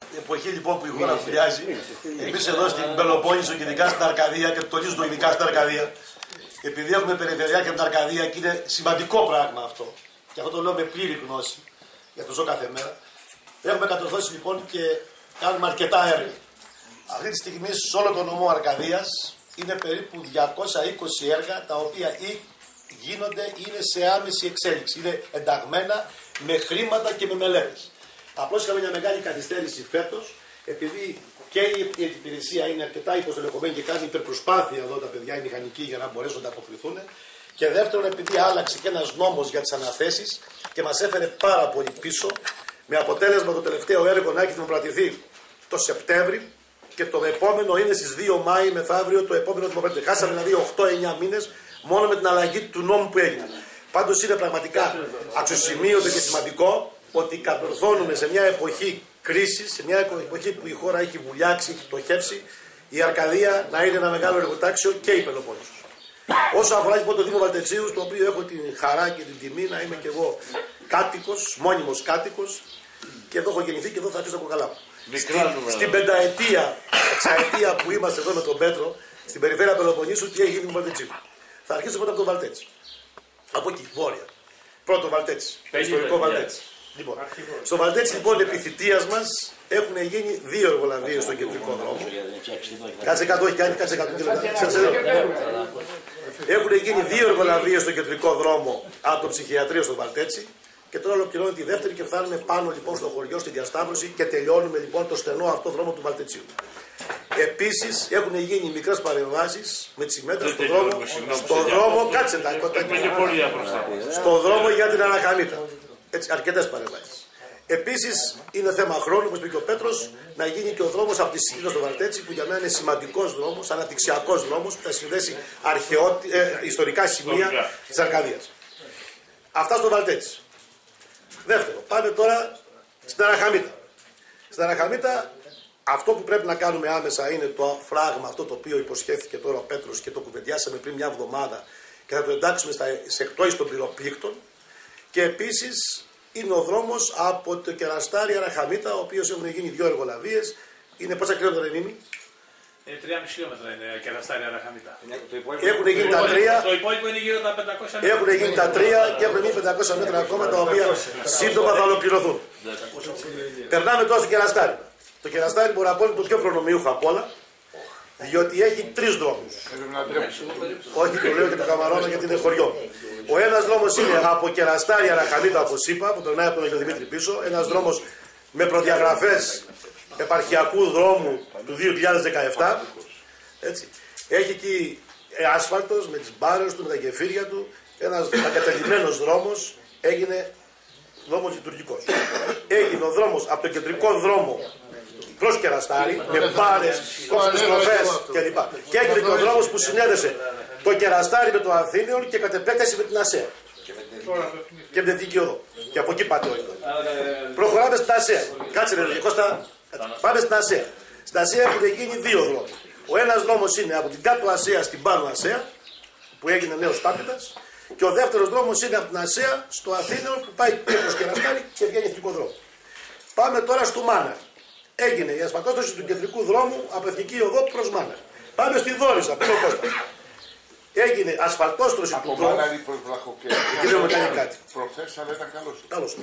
Η εποχή λοιπόν που η χώρα φουλιάζει, εμείς εδώ στην Πελοπόννησο και ειδικά στην Αρκαδία, και τονίζω το ειδικά στην Αρκαδία, επειδή έχουμε περιφερειακά με την Αρκαδία και είναι σημαντικό πράγμα αυτό, και αυτό το λέω με πλήρη γνώση, για το ζω κάθε μέρα, έχουμε κατορθώσει λοιπόν και κάνουμε αρκετά έργα. Αυτή τη στιγμή σε όλο το νομό Αρκαδίας είναι περίπου 220 έργα τα οποία γίνονται, είναι σε άμεση εξέλιξη, είναι ενταγμένα με χρήματα και με μελέτες. Απλώς είχαμε μια μεγάλη καθυστέρηση φέτος, επειδή και η υπηρεσία είναι αρκετά υποστελεχωμένη και κάνει υπερπροσπάθεια εδώ τα παιδιά, οι μηχανικοί, για να μπορέσουν να ανταποκριθούν. Και δεύτερον, επειδή άλλαξε και ένας νόμος για τις αναθέσεις και μας έφερε πάρα πολύ πίσω, με αποτέλεσμα το τελευταίο έργο να έχει δημοπρατηθεί το Σεπτέμβρη και το επόμενο είναι στις 2 Μάη μεθαύριο το επόμενο δημοπρατηθεί. Χάσαμε δηλαδή 8-9 μήνες μόνο με την αλλαγή του νόμου που έγινε. Πάντως είναι πραγματικά αξιοσημείωτο και σημαντικό ότι κατορθώνουμε σε μια εποχή κρίσης, σε μια εποχή που η χώρα έχει βουλιάξει, έχει πτωχεύσει, η Αρκαδία να είναι ένα μεγάλο εργοτάξιο και η Πελοπόννησος. Όσο αφορά λοιπόν το Δήμο Βαλτετσίου, στο οποίο έχω την χαρά και την τιμή να είμαι και εγώ κάτοικος, μόνιμος κάτοικος, και εδώ έχω γεννηθεί και εδώ θα αρχίσω από καλά μου. Στην πενταετία, εξαετία που είμαστε εδώ με τον Πέτρο, στην περιφέρεια Πελοποννήσου, τι έχει γίνει με τον Βαλτετσίου. Θα αρχίσω πρώτα από τον Βαλτέτσι. Από εκεί, βόρεια. Πρώτο Βαλτέτσι. Ιστορικό Βαλτέτσι. Λοιπόν, στο Βαλτέτσι λοιπόν επί θητείας μας έχουν γίνει 2 εργολαβίες στον κεντρικό δρόμο. Κάτσε 100, όχι κάτσε 100 Έχουν γίνει 2 εργολαβίες στον κεντρικό δρόμο από το ψυχιατρίο στο Βαλτέτσι. Και τώρα ολοκληρώνει τη δεύτερη και φτάνουμε πάνω λοιπόν στο χωριό, στη διασταύρωση και τελειώνουμε λοιπόν το στενό αυτό δρόμο του Βαλτετσίου. Επίσης έχουν γίνει μικρές παρεμβάσεις με τις μέτρες στον δρόμο, κάτσε τα στον δρόμο για την Αραχαμίτα. Έτσι, αρκετές παρεμβάσεις. Επίσης είναι θέμα χρόνου, όπως είπε και ο Πέτρος, να γίνει και ο δρόμος από τη Σίλα στο Βαλτέτσι, που για μένα είναι σημαντικός δρόμος, αναπτυξιακός δρόμος, που θα συνδέσει ιστορικά σημεία της Αρκαδίας. Αυτά στο Βαλτέτσι. Δεύτερο, πάμε τώρα στην Αραχαμίτα. Στην Αραχαμίτα αυτό που πρέπει να κάνουμε άμεσα είναι το φράγμα, αυτό το οποίο υποσχέθηκε τώρα ο Πέτρος και το κουβεντιάσαμε πριν μια εβδομάδα και θα το εντάξουμε σε εκτόσεις των πυροπλήκτων. Και επίσης είναι ο δρόμος από το Κεραστάρι Αραχαμίτα, ο οποίος έχουν γίνει 2 εργολαβίες. Είναι πόσα χιλιόμετρα είναι η 3,5 χιλιόμετρα είναι Κεραστάρι Αραχαμίτα. Έχουν γίνει τα 3. Το υπόλοιπο είναι γύρω τα 500 μέτρα. Έχουν γίνει τα 3 και έχουν γίνει 500 μέτρα ακόμα, τα οποία σύντομα θα ολοκληρωθούν. Περνάμε τώρα στο Κεραστάρι. Το Κεραστάρι μπορεί να πω είναι το πιο προνομιούχο απ' όλα, διότι έχει 3 δρόμους. Όχι, το λέω και το καμαρώνω γιατί είναι χωριό. Ο ένας δρόμος είναι από Κεραστάρι Αραχαμίτα, όπως είπα, που περνάει από τον Αγιο Δημήτρη πίσω. Ένας δρόμος με προδιαγραφές επαρχιακού δρόμου του 2017. Έτσι. Έχει εκεί άσφαλτος με τις μπάρες του, με τα γεφύρια του. Ένας ακατελειμμένος δρόμος έγινε δρόμος λειτουργικός. Έγινε ο δρόμος από τον κεντρικό δρόμο προς Κεραστάρι, με μπάρες, κόφτες στροφές κλπ. Και έγινε και ο δρόμος που συνέδεσε το Κεραστάρι με το Αθήνιον και κατ' επέκταση με την Ασέα. Και με την Εθνική Οδό. Και από εκεί πάτε όλοι. Προχωράμε στην Ασέα. Κάτσε ρε Κώστα. Πάμε στην Ασέα. Στην Ασέα έχουν γίνει 2 δρόμοι. Ο ένας δρόμος είναι από την κάτω Ασέα στην πάνω Ασέα, που έγινε νέος τάπητας. Και ο δεύτερος δρόμος είναι από την Ασέα στο Αθήνιον, που πάει προς Κεραστάρι και βγαίνει εθνικό δρόμο. Πάμε τώρα στο Μάναρ. Έγινε η ασφαλτόστρωση του κεντρικού δρόμου από Εθνική Οδό προς Μάναρ. Πάμε στη Δόριζα, πίσω Κώστα. Έγινε ασφαλτόστρωση του δρόμου. Εκεί δεν με κάνει κάτι. Προχθές αλλά ήταν καλός. Καλώς.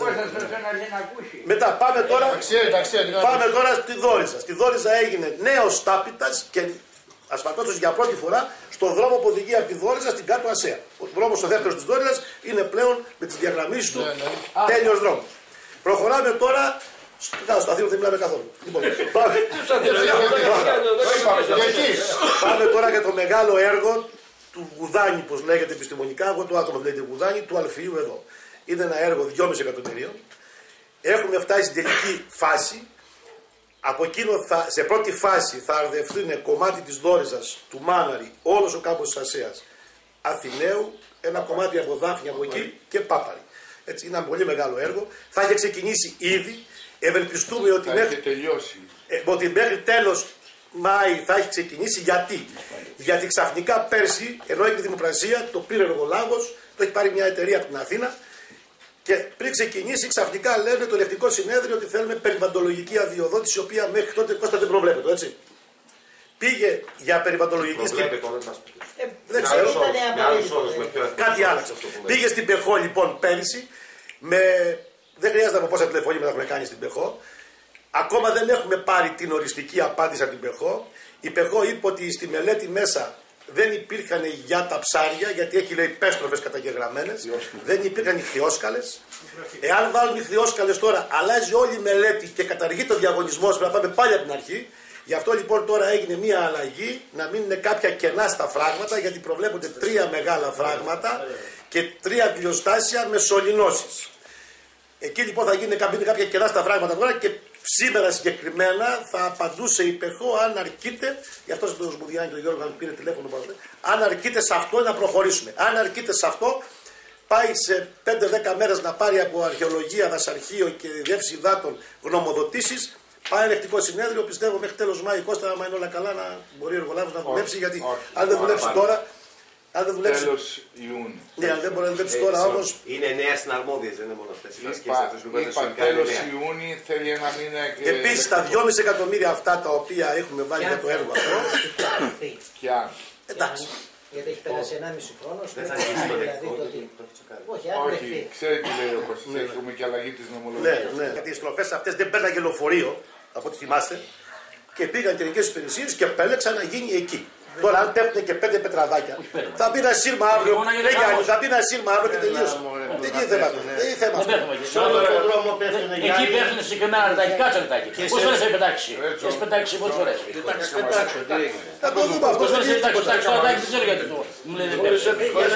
Μετά πάμε τώρα στη Δόριζα. Στη Δόριζα έγινε νέος τάπητας και ασφαλτόστρωση για πρώτη φορά στον δρόμο που οδηγεί από τη Δόριζα στην κάτω Ασέα. Ο δρόμος ο δεύτερος της Δόριζας είναι πλέον με τις διαγραμμίσεις του τέλειος δρόμος. Προχωράμε τώρα. Στο Αθήνα δεν μιλάμε καθόλου. Λοιπόν, πάμε τώρα για το μεγάλο έργο του Γουδάνη, πως λέγεται επιστημονικά. Εγώ το άτομο λέγεται Γουδάνη, του Αλφιού εδώ. Είναι ένα έργο 2,5 εκατομμυρίων. Έχουμε φτάσει στην τελική φάση. Από εκείνο σε πρώτη φάση θα αρδευτούν κομμάτι της Δόριζας, του Μάναρη, όλος ο κάμπος της Ασέας, Αθηναίου, ένα κομμάτι από Δάφνη από εκεί και Πάπαρη. Έτσι, είναι ένα πολύ μεγάλο έργο. Θα έχει ξεκινήσει ήδη. Ευελπιστούμε ότι μέχρι τέλος Μάη θα έχει ξεκινήσει. Γιατί ξαφνικά πέρσι, ενώ έγινε δημοπρασία, το πήρε εργολάβος, το έχει πάρει μια εταιρεία από την Αθήνα Και πριν ξεκινήσει, ξαφνικά λένε το ελεκτικό συνέδριο ότι θέλουμε περιβαλλοντολογική αδειοδότηση, η οποία μέχρι τότε Κώστα δεν προβλέπεται, έτσι. Πήγε για περιβαλλοντολογική. Δεν ξέρω. Κάτι άλλαξε αυτό. Πήγε στην Πεχό λοιπόν πέρυσι. Δεν χρειάζεται από πόσα τηλεφωνήματα έχουμε κάνει στην Πεχό. Ακόμα δεν έχουμε πάρει την οριστική απάντηση από την Πεχό. Η Πεχό είπε ότι στη μελέτη μέσα δεν υπήρχαν για τα ψάρια, γιατί έχει λέει πέστροφες καταγεγραμμένες. Δεν υπήρχαν ηχθιόσκαλες. Εάν βάλουν ηχθιόσκαλες τώρα, αλλάζει όλη η μελέτη και καταργεί το διαγωνισμό. Πρέπει να πάμε πάλι από την αρχή. Γι' αυτό λοιπόν τώρα έγινε μια αλλαγή, να μείνουν κάποια κενά στα φράγματα, γιατί προβλέπονται 3 μεγάλα φράγματα και 3 πλειοστάσια με σωληνώσεις. Εκεί λοιπόν θα γίνουν κάποια κενά στα φράγματα τώρα και σήμερα συγκεκριμένα θα απαντούσε η Πεχό αν αρκείται, γι' αυτό τον Σμουδιάννη τον Γιώργο μου πήρε τηλέφωνο, αν αρκείται σε αυτό να προχωρήσουμε. Αν αρκείται σε αυτό, πάει σε 5-10 μέρες να πάρει από αρχαιολογία, δασαρχείο και διεύθυνση υδάτων γνωμοδοτήσεις. Πάει ελεκτικό συνέδριο, πιστεύω μέχρι τέλος Μάη, Κώστα, άμα είναι όλα καλά, να μπορεί ο εργολάβος να δουλέψει. Γιατί αν δεν δουλέψει τώρα. Αν δεν δουλέψει. Τέλος Ιούνιου. Ναι, αν δεν μπορεί να δουλέψει τώρα όμως. Είναι νέα συναρμόδιες, δεν είναι μόνο αυτές. Είπα τέλος Ιούνιου, θέλει ένα μήνα και. Επίσης τα 2,5 εκατομμύρια αυτά τα οποία έχουμε βάλει για το έργο αυτό. Και αν. Εντάξει. Γιατί έχει περάσει 1,5 χρόνο. Δεν θα αρχίσει το Όχι, ξέρει τι λέει ο Κώστας, έχουμε και αλλαγή της νομολογίας. Ναι. Γιατί οι στροφές αυτές δεν παίρναγε λεωφορείο, από ό,τι θυμάστε, και πήγαν οι τελικές υπηρεσίες και επέλεξαν να γίνει εκεί. Τώρα, αν πέφτουν και 5 πετραδάκια, θα μπει ένα σύρμα αύριο. Θα μπει ένα σύρμα αύριο και τελείωσε. Δεν είναι θέμα. Δεν είναι θέμα. Εκεί πέφτουν συγκεκριμένα ρετάκι. Κάτσε ρετάκι. Πόσες φορές έχει πετάξει? Έχει πετάξει πόσες φορές? Θα το δούμε αυτό. Πόσες φορές έχει πετάξει το ρετάκι? Δεν ξέρω γιατί το μου λένε πέφτει.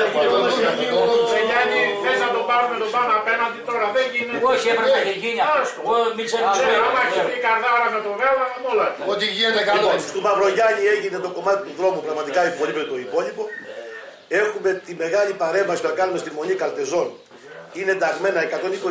Γιάννη, θες να το πάρουμε τον πάνω απέναντι τώρα, δεν γίνεται. Όχι, έπρεπε να έχει γίνει αυτό. Άμα έχει πει καρδάρα με το βέλα, όλα. Ό,τι γίνεται καλό. Του Μαυρογιάννη έγινε το κομμάτι του δρόμου πραγματικά υπολείπεται το υπόλοιπο. Έχουμε τη μεγάλη παρέμβαση που θα κάνουμε στη Μονή Καλτεζών. Είναι ενταγμένα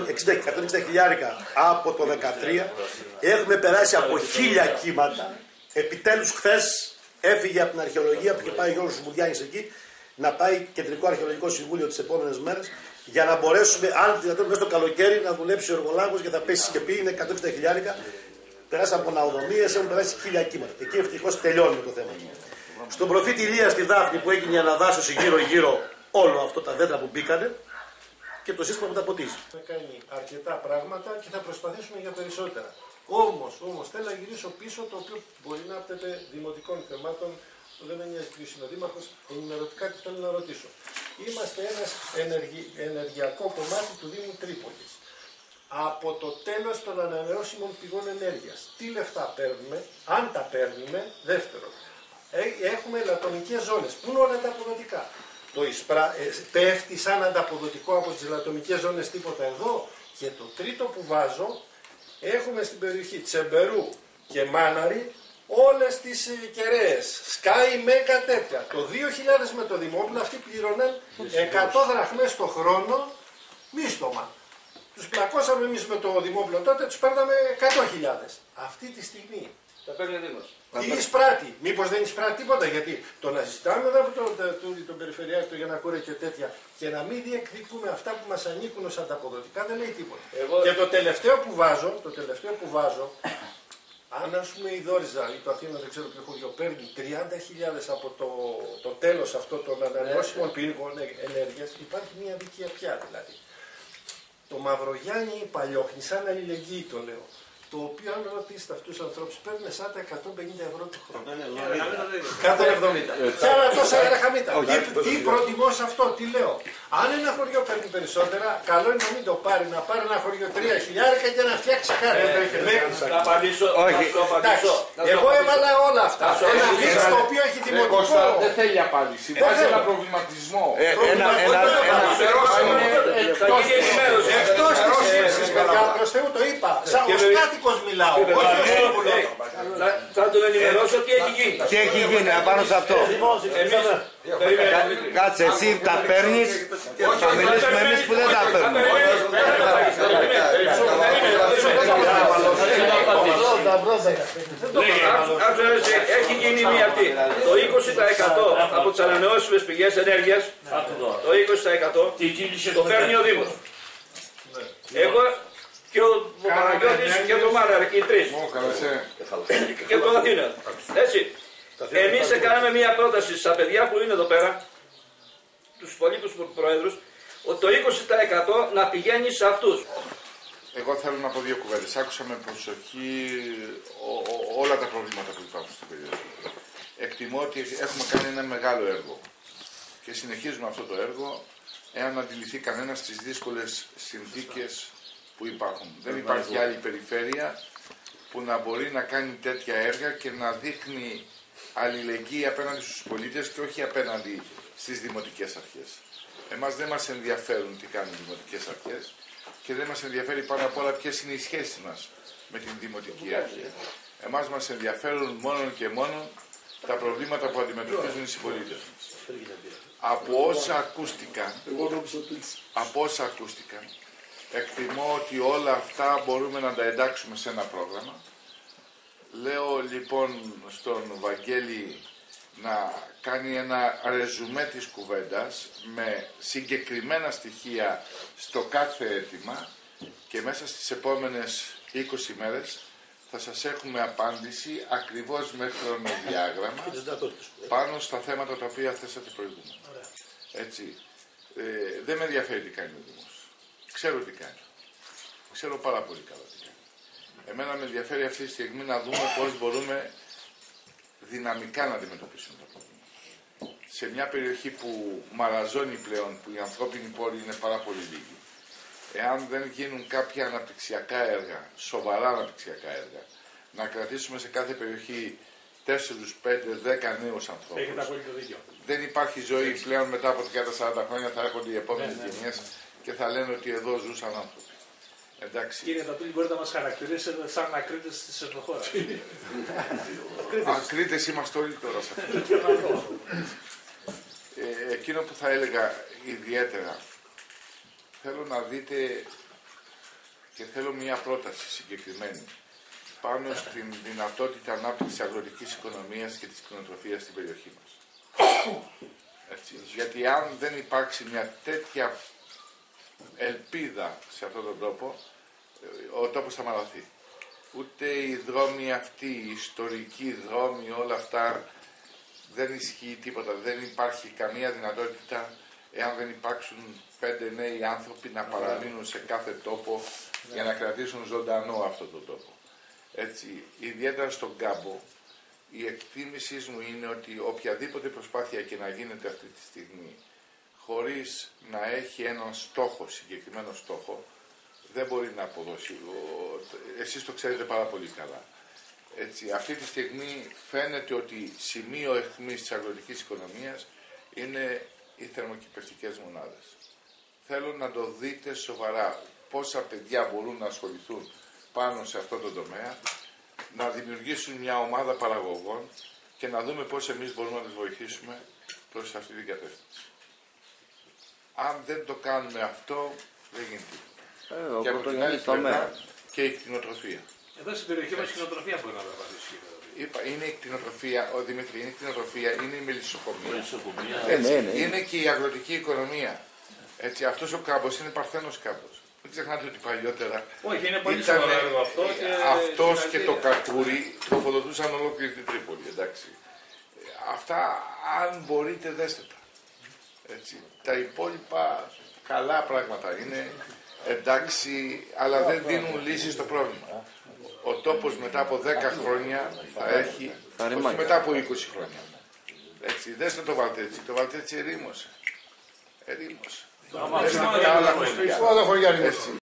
160 χιλιάρικα από το 2013. Έχουμε περάσει από 1000 κύματα. Επιτέλους χθες έφυγε από την αρχαιολογία που είχε πάει ο Γιώργος Σμουδιάννης εκεί, να πάει Κεντρικό Αρχαιολογικό Συμβούλιο τις επόμενες μέρες, για να μπορέσουμε, αν δυνατόν μέσα στο καλοκαίρι, να δουλέψει ο εργολάβος και θα πέσει σκεπή. Είναι 160 χιλιάρικα. Περάσαμε από ναοδομίες, έχουν περάσει 1000 κύματα. Εκεί ευτυχώς τελειώνει το θέμα. Στον προφήτη Ηλία στη Δάφνη που έγινε η αναδάσωση γύρω-γύρω όλο αυτό τα δέντρα που μπήκανε και το σύστημα που τα ποτίζει. Θα κάνει αρκετά πράγματα και θα προσπαθήσουμε για περισσότερα. Όμως θέλω να γυρίσω πίσω, το οποίο μπορεί να άπτεται δημοτικών θεμάτων, που δεν με νοιάζει ποιος είναι ο Δήμαρχος, ενημερωτικά τι θέλω να ρωτήσω. Είμαστε ένας ενεργειακό κομμάτι του Δήμου Τρίπολης. Από το τέλος των ανανεώσιμων πηγών ενέργειας. Τι λεφτά παίρνουμε, αν τα παίρνουμε, δεύτερον. Έχουμε λατομικές ζώνες. Πού είναι όλα τα αποδοτικά? Το πέφτει σαν ανταποδοτικό από τις λατομικές ζώνες τίποτα εδώ? Και το τρίτο που βάζω, έχουμε στην περιοχή Τσεμπερού και Μάναρη όλες τις κεραίες. Σκάι μέγα τέτοια. Το 2000 με το Δημόπουλο αυτοί πληρώναν 100 δραχμές το χρόνο μίστομα. Τους πλακώσαμε εμείς με το Δημόπουλο τότε, τους παίρναμε 100.000. Αυτή τη στιγμή. Τα παίρνει ο Δήμος. Τι εισπράττει? Μήπως δεν εισπράττει τίποτα? Γιατί το να ζητάμε εδώ από τον Περιφερειάρχη, το Γιαννακούρη και τέτοια, και να μην διεκδικούμε αυτά που μας ανήκουν ως ανταποδοτικά, δεν λέει τίποτα. Και το τελευταίο που βάζω, αν ας πούμε η Δόριζα ή το Αθήνα, δεν ξέρω ποιο χωριό, παίρνει 30.000 από το τέλος αυτό των ανανεώσιμων πηγών ενέργειας, υπάρχει μια αδικία πια δηλαδή. Το Μαυρογιάννη ή Παλιόχνη, σαν αλληλεγγύη το λέω, το οποίο αν ρωτήσετε αυτούς τους ανθρώπους παίρνουν σαν τα 150 ευρώ το χρόνο. 170. Και άλλα τόσα γραχαμίτα. Τι προτιμώ σε αυτό, τι λέω. Αν ένα χωριό παίρνει περισσότερα, καλό είναι να μην το πάρει, να πάρει ένα χωριό 3.000 και να φτιάξει κάτι. Θα απαντήσω. Εγώ έβαλα όλα αυτά. Ένα δίκτυο το οποίο έχει δημοτικό. Δεν θέλει απάντηση. Βάζει ένα προβληματισμό. Εκτός της ύψης, παιδιά, προς Θεού το είπα. Σαν ως κάτοικος μιλάω. Θα τον ενημερώσω τι έχει γίνει. Τι έχει γίνει απάνω σε αυτό? Κάτσε, εσύ τα παίρνεις, θα μιλήσουμε εμείς που δεν τα παίρνουμε. Έχει γίνει μία αυτή. Το 20% από τις ανανεώσιμες πηγές ενέργειας, το 20% το παίρνει ο Δήμος. Εγώ και ο Παναγιώτης και το Μάρα, οι τρεις. Και το Αθήνα. Έτσι. Εμείς κάναμε μια πρόταση στα παιδιά που είναι εδώ πέρα, τους υπολείπους προέδρους, ότι το 20% να πηγαίνει σε αυτούς. Εγώ θέλω να πω δύο κουβέντες. Άκουσα με προσοχή όλα τα προβλήματα που υπάρχουν στην περιοχή. Εκτιμώ ότι έχουμε κάνει ένα μεγάλο έργο και συνεχίζουμε αυτό το έργο εάν αντιληφθεί κανένας τις δύσκολες συνθήκες που υπάρχουν. Δεν υπάρχει άλλη περιφέρεια που να μπορεί να κάνει τέτοια έργα και να δείχνει αλληλεγγύη απέναντι στους πολίτες και όχι απέναντι στις δημοτικές αρχές. Εμάς δεν μας ενδιαφέρουν τι κάνουν οι δημοτικές αρχές και δεν μας ενδιαφέρει πάνω απ' όλα ποιες είναι οι σχέσεις μας με την δημοτική αρχή. Εμάς μας ενδιαφέρουν μόνο και μόνο τα προβλήματα που αντιμετωπίζουν οι συμπολίτες μας. Από όσα ακούστηκαν, εκτιμώ ότι όλα αυτά μπορούμε να τα εντάξουμε σε ένα πρόγραμμα. Λέω λοιπόν στον Βαγγέλη να κάνει ένα ρεζουμέ της κουβέντας με συγκεκριμένα στοιχεία στο κάθε αίτημα και μέσα στις επόμενες 20 μέρες θα σας έχουμε απάντηση ακριβώς με χρονοδιάγραμμα πάνω στα θέματα τα οποία θέσατε προηγούμενα. Έτσι. Δεν με ενδιαφέρει τι κάνει ο Δήμος. Ξέρω τι κάνει. Ξέρω πάρα πολύ καλά τι κάνει. Εμένα με ενδιαφέρει αυτή τη στιγμή να δούμε πώς μπορούμε δυναμικά να αντιμετωπίσουμε το πρόβλημα. Σε μια περιοχή που μαραζώνει πλέον, που οι ανθρώπινοι πόροι είναι πάρα πολύ λίγοι, εάν δεν γίνουν κάποια αναπτυξιακά έργα, σοβαρά αναπτυξιακά έργα, να κρατήσουμε σε κάθε περιοχή 4, 5, 10 νέους ανθρώπους. Έχετε απόλυτο δίκιο. Δεν υπάρχει ζωή πλέον μετά από 30-40 χρόνια, θα έρχονται οι επόμενες γενιές και θα λένε ότι εδώ ζούσαν άνθρωποι. Εντάξει. Κύριε Τατούλη, μπορείτε να μας χαρακτηρίσετε σαν ακρίτες της Ερδοχώρας. Ακρίτες είμαστε όλοι τώρα σε αυτό. Εκείνο που θα έλεγα ιδιαίτερα, θέλω να δείτε και θέλω μια πρόταση συγκεκριμένη πάνω στην δυνατότητα ανάπτυξης αγροτικής οικονομίας και της κτηνοτροφίας στην περιοχή μας. Έτσι. Γιατί αν δεν υπάρξει μια τέτοια ελπίδα σε αυτόν τον τόπο, ο τόπος θα μαλαθεί. Ούτε οι δρόμοι αυτοί, οι ιστορικοί δρόμοι, όλα αυτά δεν ισχύει τίποτα. Δεν υπάρχει καμία δυνατότητα εάν δεν υπάρξουν 5 νέοι άνθρωποι να παραμείνουν σε κάθε τόπο για να κρατήσουν ζωντανό αυτόν τον τόπο. Έτσι, ιδιαίτερα στον Κάμπο, η εκτίμησή μου είναι ότι οποιαδήποτε προσπάθεια και να γίνεται αυτή τη στιγμή χωρίς να έχει έναν στόχο, συγκεκριμένο στόχο, δεν μπορεί να αποδώσει. Εσείς το ξέρετε πάρα πολύ καλά. Έτσι, αυτή τη στιγμή φαίνεται ότι σημείο αιχμής της αγροτικής οικονομίας είναι οι θερμοκηπευτικές μονάδες. Θέλω να το δείτε σοβαρά πόσα παιδιά μπορούν να ασχοληθούν πάνω σε αυτό το τομέα, να δημιουργήσουν μια ομάδα παραγωγών και να δούμε πώς εμείς μπορούμε να τους βοηθήσουμε προς αυτή την κατεύθυνση. Αν δεν το κάνουμε αυτό, δεν γίνεται τίποτα. Και από την άλλη πλευρά και η κτηνοτροφία. Εδώ στην περιοχή μας η κτηνοτροφία μπορεί να απαντήσει. Είπα, είναι η κτηνοτροφία, ο Δημήτρη, είναι η κτηνοτροφία, είναι η μελισσοκομεία. Είναι και η αγροτική οικονομία. Έτσι, αυτός ο κάμπος είναι παρθένος κάμπος. Μην ξεχνάτε ότι παλιότερα αυτός και το κακούρι τροφοδοτούσαν ολόκληρη την Τρίπολη. Εντάξει. Αυτά, αν μπορείτε, δέστε τα. Έτσι. Τα υπόλοιπα καλά πράγματα είναι, εντάξει, αλλά δεν δίνουν λύση στο πρόβλημα. Ο τόπος μετά από 10 χρόνια θα έχει, όχι μετά από 20 χρόνια. Έτσι, δέστε το Βαλτέτσι. Το Βαλτέτσι ερήμωσε. Δέστε τα άλλα χωριά.